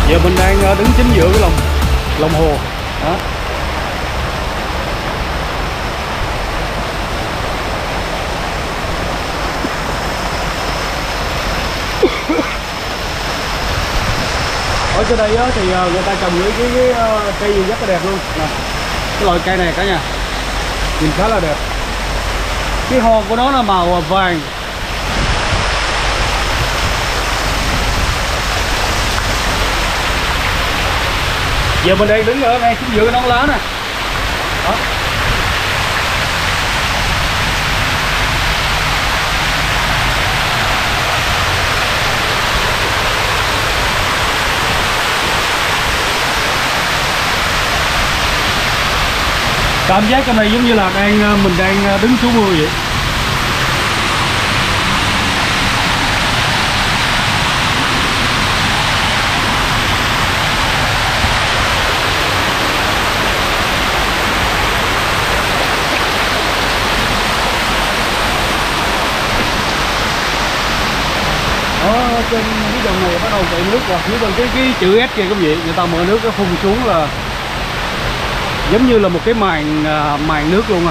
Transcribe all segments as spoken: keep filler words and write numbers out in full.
Giờ mình đang đứng chính giữa cái lòng lòng hồ đó. Ở trên đây á, thì người ta trồng những cái, cái, cái cây gì rất là đẹp luôn nè. Cái loại cây này cả nhà nhìn khá là đẹp. Cái hoa của nó là màu vàng. Giờ mình đang đứng ở ngay chính giữa cái nón lá nè đó. Cảm giác trong này giống như là đang mình đang đứng trú mưa vậy. Ở trên cái dòng này bắt đầu chạy nước rồi, phía bên cái cái chữ S kia quý vị, người ta mở nước nó phun xuống là giống như là một cái màn màn nước luôn à.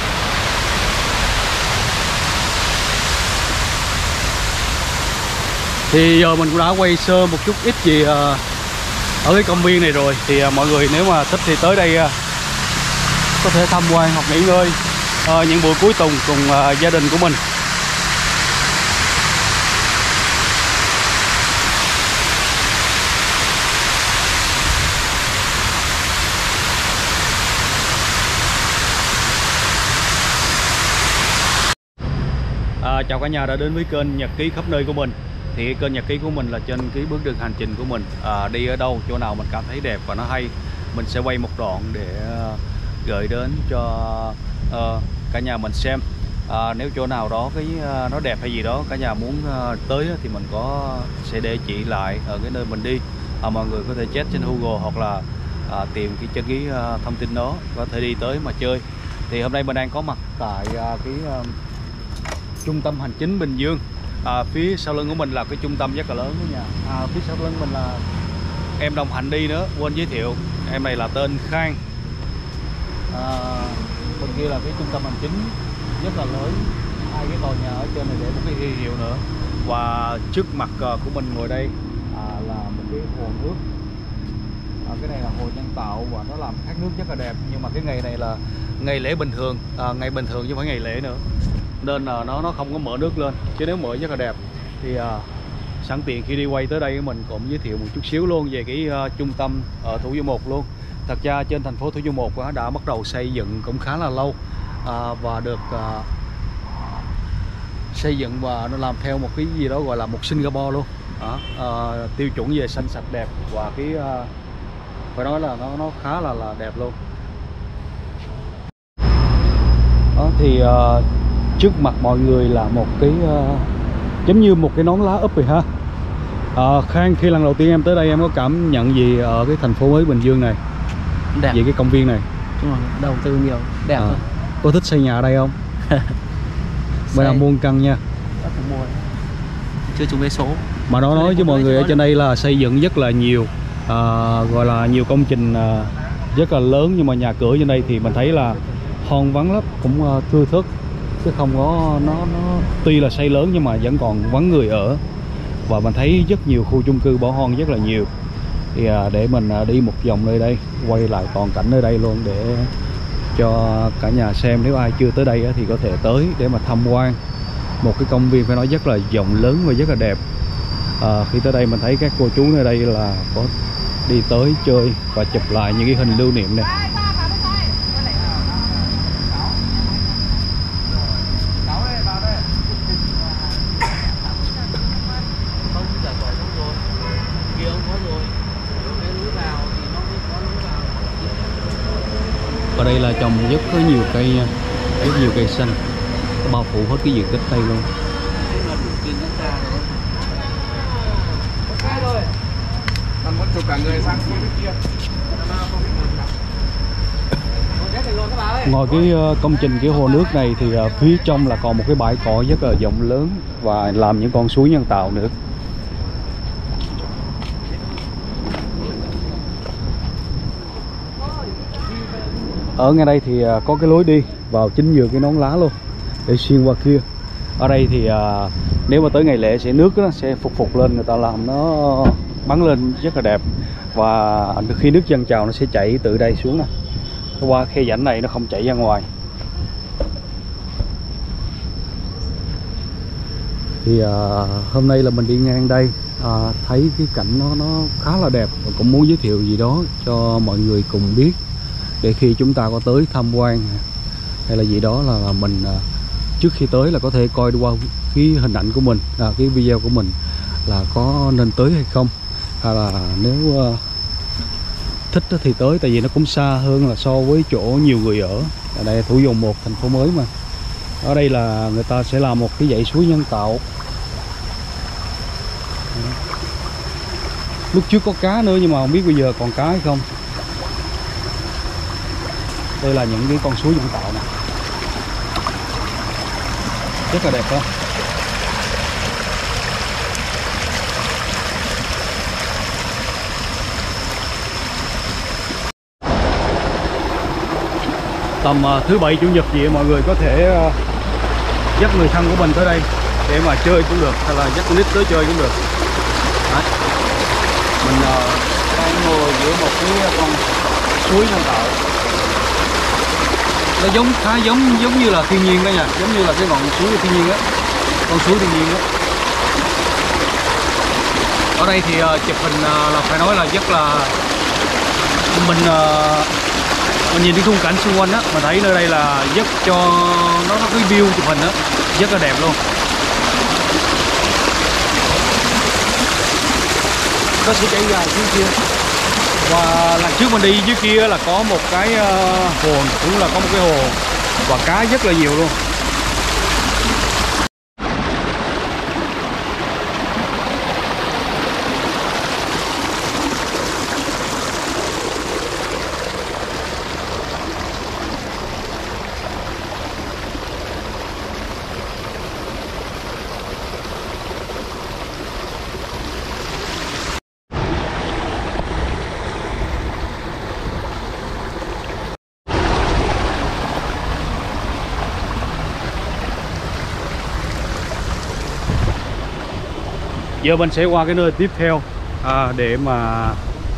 Thì giờ mình cũng đã quay sơ một chút ít gì ở cái công viên này rồi. Thì mọi người nếu mà thích thì tới đây có thể tham quan hoặc nghỉ ngơi những buổi cuối tuần cùng gia đình của mình. À, chào cả nhà đã đến với kênh Nhật Ký khắp nơi của mình. Thì kênh Nhật Ký của mình là trên cái bước đường hành trình của mình, à, đi ở đâu, chỗ nào mình cảm thấy đẹp và nó hay, mình sẽ quay một đoạn để uh, gửi đến cho uh, cả nhà mình xem. À, nếu chỗ nào đó cái uh, nó đẹp hay gì đó cả nhà muốn uh, tới thì mình có sẽ để chỉ lại ở cái nơi mình đi. À, mọi người có thể check trên Google hoặc là uh, tìm cái chân ký uh, thông tin đó, có thể đi tới mà chơi. Thì hôm nay mình đang có mặt tại uh, cái uh, trung tâm hành chính Bình Dương. À, phía sau lưng của mình là cái trung tâm rất là lớn đó nha. À, phía sau lưng mình là em đồng hành đi nữa, quên giới thiệu, em này là tên Khang. À, bên kia là cái trung tâm hành chính rất là lớn, hai cái tòa nhà ở trên này để một cái huy hiệu nữa. Và trước mặt của mình ngồi đây à, là một cái hồ nước. À, cái này là hồ nhân tạo và nó làm thác nước rất là đẹp. Nhưng mà cái ngày này là ngày lễ bình thường, à, ngày bình thường chứ không phải ngày lễ nữa, nên là nó nó không có mở nước lên, chứ nếu mở rất là đẹp. Thì à, sẵn tiện khi đi quay tới đây mình cũng giới thiệu một chút xíu luôn về cái uh, trung tâm ở Thủ Dầu Một luôn. Thật ra trên thành phố Thủ Dầu Một uh, đã bắt đầu xây dựng cũng khá là lâu, uh, và được uh, xây dựng và nó làm theo một cái gì đó gọi là một Singapore luôn. Đó, uh, tiêu chuẩn về xanh sạch đẹp và cái uh, phải nói là nó nó khá là là đẹp luôn. Đó, thì uh, trước mặt mọi người là một cái uh, giống như một cái nón lá úp rồi ha. À, Khang, khi lần đầu tiên em tới đây em có cảm nhận gì ở cái thành phố mới Bình Dương này? Đẹp. Về cái công viên này? Đúng rồi, đầu tư nhiều, đẹp à. Thôi. Có thích xây nhà ở đây không? Bây giờ mua căn nha. Mua. Chưa trúng vé số. Mà nó nói với mọi người ở trên đây là xây dựng rất là nhiều, à, gọi là nhiều công trình à, rất là lớn, nhưng mà nhà cửa trên đây thì mình thấy là hoang vắng lắm, cũng uh, thưa thớt, chứ không có nó nó tuy là xây lớn nhưng mà vẫn còn vắng người ở. Và mình thấy rất nhiều khu chung cư bỏ hoang rất là nhiều. Thì à, để mình à, đi một vòng nơi đây, quay lại toàn cảnh nơi đây luôn để cho cả nhà xem. Nếu ai chưa tới đây á, thì có thể tới để mà tham quan một cái công viên phải nói rất là rộng lớn và rất là đẹp. À, khi tới đây mình thấy các cô chú nơi đây là có đi tới chơi và chụp lại những cái hình lưu niệm này. Ở đây là trồng rất có nhiều cây nha, rất nhiều cây xanh, bao phủ hết cái diện tích đây luôn. Ngoài cái công trình cái hồ nước này thì phía trong là còn một cái bãi cỏ rất là rộng lớn và làm những con suối nhân tạo nữa. Ở ngay đây thì có cái lối đi vào chính giữa cái nón lá luôn để xuyên qua kia. Ở đây thì à, nếu mà tới ngày lễ sẽ nước nó sẽ phục phục lên, người ta làm nó bắn lên rất là đẹp. Và khi nước dâng trào nó sẽ chảy từ đây xuống nè, qua khe rãnh này, nó không chảy ra ngoài. Thì à, hôm nay là mình đi ngang đây, à, thấy cái cảnh nó nó khá là đẹp và cũng muốn giới thiệu gì đó cho mọi người cùng biết, để khi chúng ta có tới tham quan hay là gì đó là, là mình à, trước khi tới là có thể coi qua cái hình ảnh của mình, à, cái video của mình là có nên tới hay không, hay là nếu uh, thích thì tới, tại vì nó cũng xa hơn là so với chỗ nhiều người ở. Ở đây Thủ Dầu Một, thành phố mới mà. Ở đây là người ta sẽ làm một cái dãy suối nhân tạo. Lúc trước có cá nữa nhưng mà không biết bây giờ còn cá hay không. Đây là những cái con suối nhân tạo này, rất là đẹp không? Tầm uh, thứ bảy chủ nhật gì mọi người có thể uh, dắt người thân của mình tới đây để mà chơi cũng được, hay là dắt con nít tới chơi cũng được. Đấy. Mình uh, đang ngồi giữa một cái con suối nhân tạo. Nó giống khá giống giống như là thiên nhiên đó nha, giống như là cái ngọn suối thiên nhiên á, con suối thiên nhiên đó. Ở đây thì uh, chụp hình uh, là phải nói là rất là mình uh, mình nhìn cái khung cảnh xung quanh á, mình thấy nơi đây là rất cho nó có cái view chụp hình á rất là đẹp luôn. Nó sẽ chảy dài phía kia. Và lần trước mình đi dưới kia là có một cái uh, hồ, cũng là có một cái hồ và cá rất là nhiều luôn. Giờ mình sẽ qua cái nơi tiếp theo à, để mà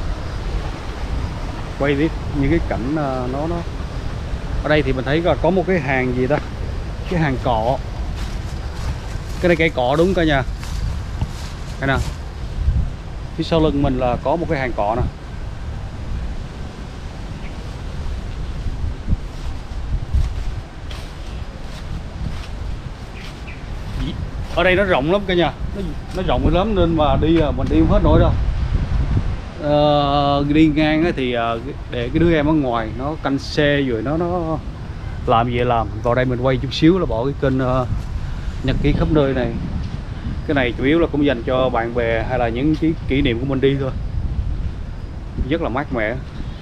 quay tiếp những cái cảnh uh, nó nó ở đây thì mình thấy là có một cái hàng gì ta, cái hàng cọ. Cái này cây cọ đúng cả nhà. Đây nè, phía sau lưng mình là có một cái hàng cọ nè. Ở đây nó rộng lắm cả nhà, nó, nó rộng lắm nên mà đi mình đi không hết nổi đâu. Ờ, đi ngang thì để cái đứa em ở ngoài nó canh xe rồi nó nó làm gì làm. Vào đây mình quay chút xíu là bỏ cái kênh uh, nhật ký khắp nơi này. Cái này chủ yếu là cũng dành cho bạn bè hay là những cái kỷ niệm của mình đi thôi. Rất là mát mẻ.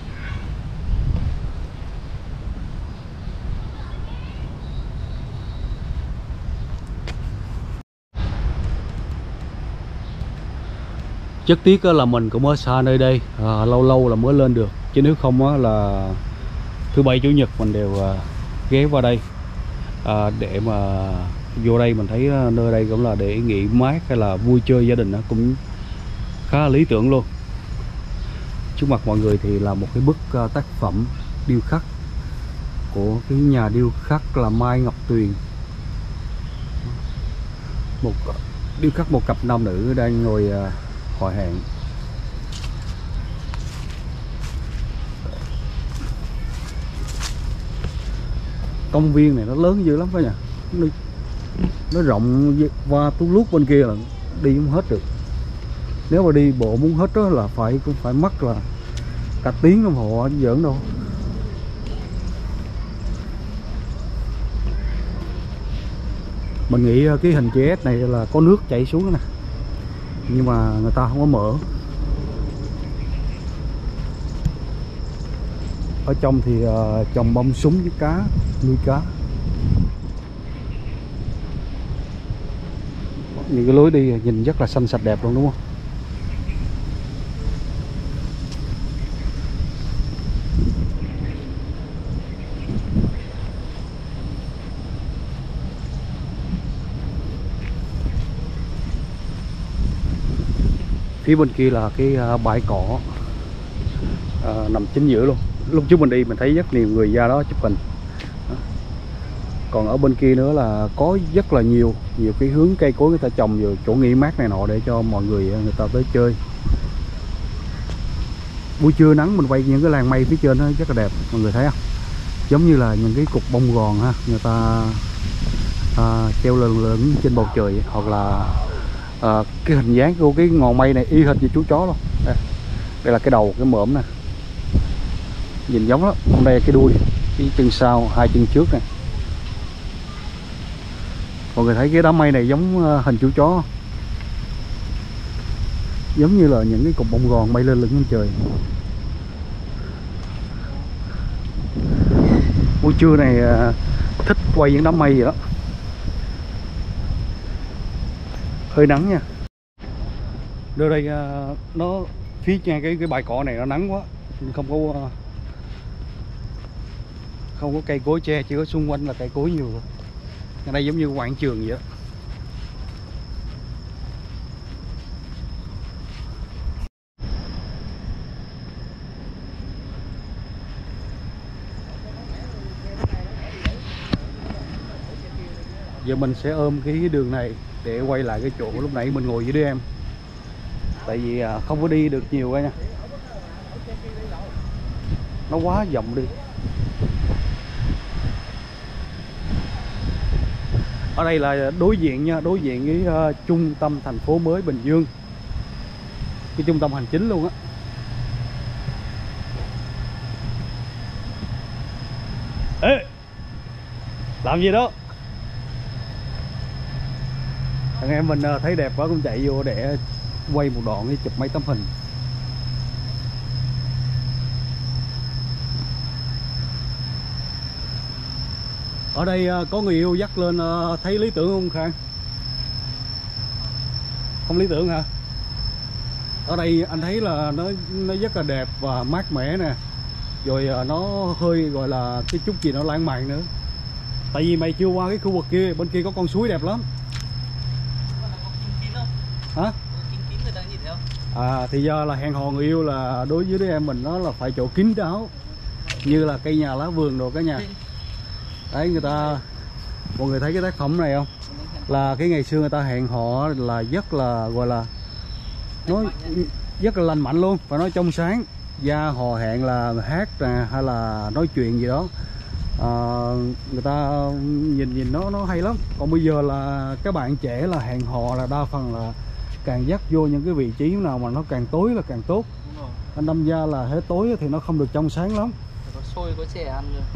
Rất tiếc là mình cũng ở xa nơi đây, à, lâu lâu là mới lên được, chứ nếu không là thứ bảy chủ nhật mình đều ghé vào đây à, để mà vô đây mình thấy nơi đây cũng là để nghỉ mát hay là vui chơi gia đình cũng khá là lý tưởng luôn. Trước mặt mọi người thì là một cái bức tác phẩm điêu khắc của cái nhà điêu khắc là Mai Ngọc Tuyền. Một điêu khắc một cặp nam nữ đang ngồi hội hẹn. Công viên này nó lớn dữ lắm phải nhỉ, nó, nó rộng qua tú lút bên kia là đi không hết được. Nếu mà đi bộ muốn hết đó là phải cũng phải mất là cả tiếng đồng hồ, chứ giỡn đâu. Mình nghĩ cái hình chữ S này là có nước chảy xuống nè, nhưng mà người ta không có mở. Ở trong thì uh, trồng bông súng với cá, nuôi cá. Những cái lối đi nhìn rất là xanh sạch đẹp luôn đúng không? Phía bên kia là cái bãi cỏ à, nằm chính giữa luôn. Lúc trước mình đi mình thấy rất nhiều người ra đó chụp hình. Đó. Còn ở bên kia nữa là có rất là nhiều nhiều cái hướng cây cối người ta trồng vào chỗ nghỉ mát này nọ để cho mọi người người ta tới chơi. Buổi trưa nắng mình quay những cái làn mây phía trên nó rất là đẹp, mọi người thấy không? Giống như là những cái cục bông gòn ha, người ta à, treo lơ lửng trên bầu trời, hoặc là à, cái hình dáng của cái ngọn mây này y hệt như chú chó luôn. Đây, đây là cái đầu cái mõm nè, nhìn giống lắm. Còn đây là cái đuôi, cái chân sau, hai chân trước này. Mọi người thấy cái đám mây này giống hình chú chó, giống như là những cái cục bông gòn bay lên lưng lên trời. Buổi trưa này à, thích quay những đám mây vậy đó. Hơi nắng nha. Đưa đây à, nó phía ngay cái cái bãi cỏ này nó nắng quá, không có không có cây cối che, chỉ có xung quanh là cây cối nhiều rồi. Ở đây giống như quảng trường vậy đó. Giờ mình sẽ ôm cái đường này để quay lại cái chỗ lúc nãy mình ngồi với đứa em. Tại vì không có đi được nhiều coi nha, nó quá rộng đi. Ở đây là đối diện nha, đối diện với uh, trung tâm thành phố mới Bình Dương, cái trung tâm hành chính luôn á. Ê, làm gì đó? Thằng em mình uh, thấy đẹp quá cũng chạy vô để quay một đoạn để chụp mấy tấm hình. Ở đây có người yêu dắt lên thấy lý tưởng không Khang? Không lý tưởng hả? Ở đây anh thấy là nó nó rất là đẹp và mát mẻ nè. Rồi nó hơi gọi là cái chút gì nó lãng mạn nữa. Tại vì mày chưa qua cái khu vực kia, bên kia có con suối đẹp lắm. Hả? À thì do là hẹn hò người yêu là đối với đứa em mình nó là phải chỗ kín đáo, như là cây nhà lá vườn đồ cả nhà. Đấy, người ta, mọi người thấy cái tác phẩm này không? Là cái ngày xưa người ta hẹn hò là rất là gọi là nói rất là lành mạnh luôn, và nói trong sáng. Ra hò hẹn là hát nè, hay là nói chuyện gì đó, à, người ta nhìn nhìn nó nó hay lắm. Còn bây giờ là các bạn trẻ là hẹn hò là đa phần là càng dắt vô những cái vị trí nào mà nó càng tối là càng tốt. Anh đâm ra là hết tối thì nó không được trong sáng lắm. Có xôi có chè ăn rồi.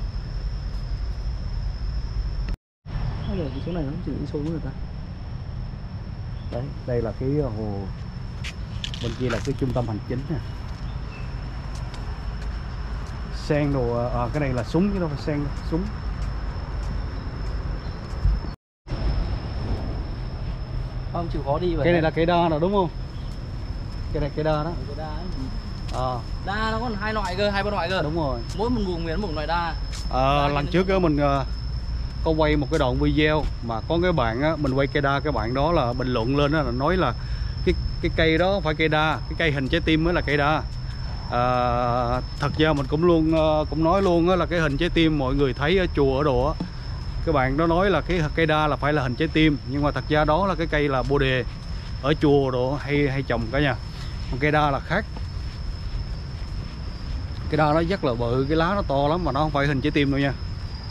Cái chỗ này nó chỉ đi xôi của người ta. Đấy, đây là cái hồ, bên kia là cái trung tâm hành chính nè. Sen đồ, à, cái này là súng chứ đâu phải sen đâu, súng. Không chịu khó đi vậy. Cái này là cây đa nào đúng không? Cái này cây đa đó. Cây đa ấy. À. Đa nó còn hai loại cơ, hai ba loại cơ. Đúng rồi. Mỗi một vùng miền một loại đa. À, lần trước á mình uh, có quay một cái đoạn video mà có cái bạn á, mình quay cây đa, cái bạn đó là bình luận lên đó là nói là cái cái cây đó không phải cây đa, cái cây hình trái tim mới là cây đa. À, thật ra mình cũng luôn uh, cũng nói luôn á là cái hình trái tim mọi người thấy ở chùa ở đồ á, các bạn đó nói là cái cây đa là phải là hình trái tim, nhưng mà thật ra đó là cái cây là bồ đề ở chùa đồ hay hay trồng cả nhà. Còn cây đa là khác. Cái đa nó rất là bự, cái lá nó to lắm mà nó không phải hình trái tim đâu nha.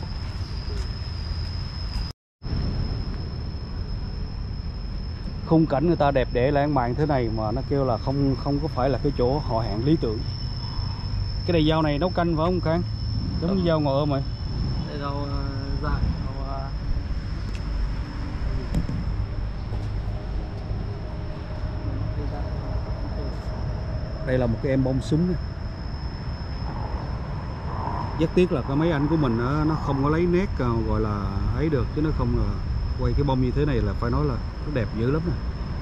Khung cảnh người ta đẹp để lãng mạn thế này mà nó kêu là không không có phải là cái chỗ họ hẹn lý tưởng. Cái này dao này nấu canh phải không Khang? Giống như dao ngồi ôm mày. Đây rau uh, dại, rau uh... Đây là một cái em bông súng. Rất tiếc là cái máy ảnh của mình đó, nó không có lấy nét gọi là ấy được, chứ nó không là quay cái bông như thế này là phải nói là nó đẹp dữ lắm nè.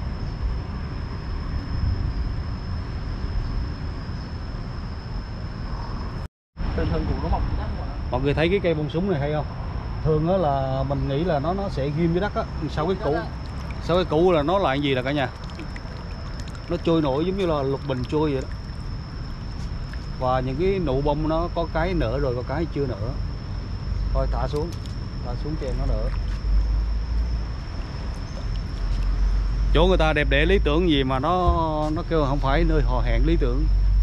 Mọi người thấy cái cây bông súng này hay không? Thường đó là mình nghĩ là nó nó sẽ ghim dưới đất á, sau cái củ sau cái củ là nó là cái gì là cả nhà? nó trôi nổi giống như là lục bình trôi vậy đó. Và những cái nụ bông nó có cái nở rồi, có cái chưa nở. Thôi thả xuống, thả xuống cho em nó nở. Chỗ người ta đẹp để lý tưởng gì mà nó nó kêu không phải nơi hò hẹn lý tưởng.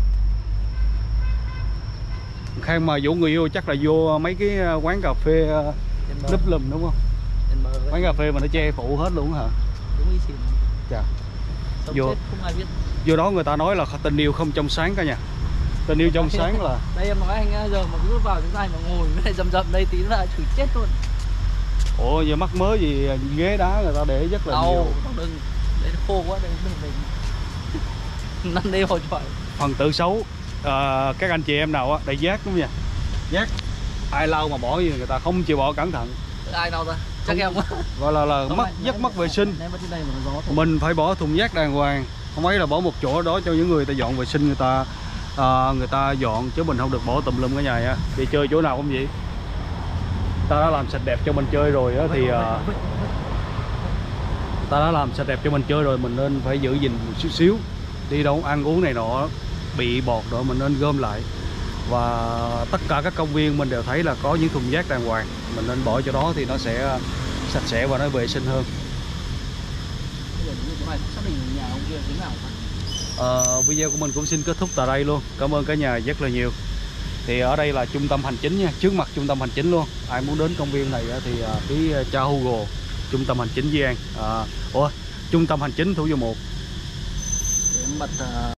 Khang mà dụ người yêu chắc là vô mấy cái quán cà phê núp lùm đúng không? Quán cà phê mà nó che phủ hết luôn hả? Đúng y xỉn. Chà. Sống Vô. chết không ai biết. Vô đó người ta nói là tình yêu không trong sáng cả nhà. Tình yêu trong sáng là đây em nói anh giờ mà cứ vào chúng ta mà ngồi cái này dầm dầm đây tí là chửi chết luôn. Ủa giờ mắc mới gì ghế đá người ta để rất là Đâu, nhiều. đừng, đây nó khô quá đây đừng đừng năn đêm hồi trời. Phần tự xấu à, các anh chị em nào á đầy giác đúng nha. Giác ai lau mà bỏ gì người ta không chịu bỏ cẩn thận. Ai đâu ta? Chắc em quá. Gọi là là mất rất mất vệ sinh. Mình phải bỏ thùng rác đàng hoàng, không phải là bỏ một chỗ đó cho những người ta dọn vệ sinh người ta à, người ta dọn, chứ mình không được bỏ tùm lum cả nhà nha. Đi chơi chỗ nào cũng vậy. Ta đã làm sạch đẹp cho mình chơi rồi á thì à, ta đã làm sạch đẹp cho mình chơi rồi mình nên phải giữ gìn một xíu xíu. Đi đâu ăn uống này nọ bị bọt rồi mình nên gom lại. Và tất cả các công viên mình đều thấy là có những thùng rác đàng hoàng, mình nên bỏ chỗ đó thì nó sẽ sạch sẽ và nó vệ sinh hơn. Ờ, video của mình cũng xin kết thúc tại đây luôn. Cảm ơn cả nhà rất là nhiều. Thì ở đây là trung tâm hành chính nha, trước mặt trung tâm hành chính luôn. Ai muốn đến công viên này thì cái tra Google trung tâm hành chính Di An. À, ủa, trung tâm hành chính Thủ Dầu Một. Để em bật uh...